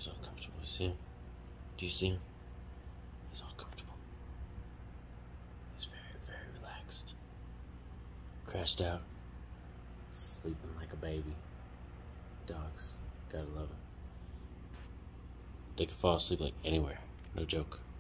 He's all comfortable. You see him? Do you see him? He's all comfortable. He's very, very relaxed. Crashed out. Sleeping like a baby. Dogs. Gotta love it. They can fall asleep like anywhere. No joke.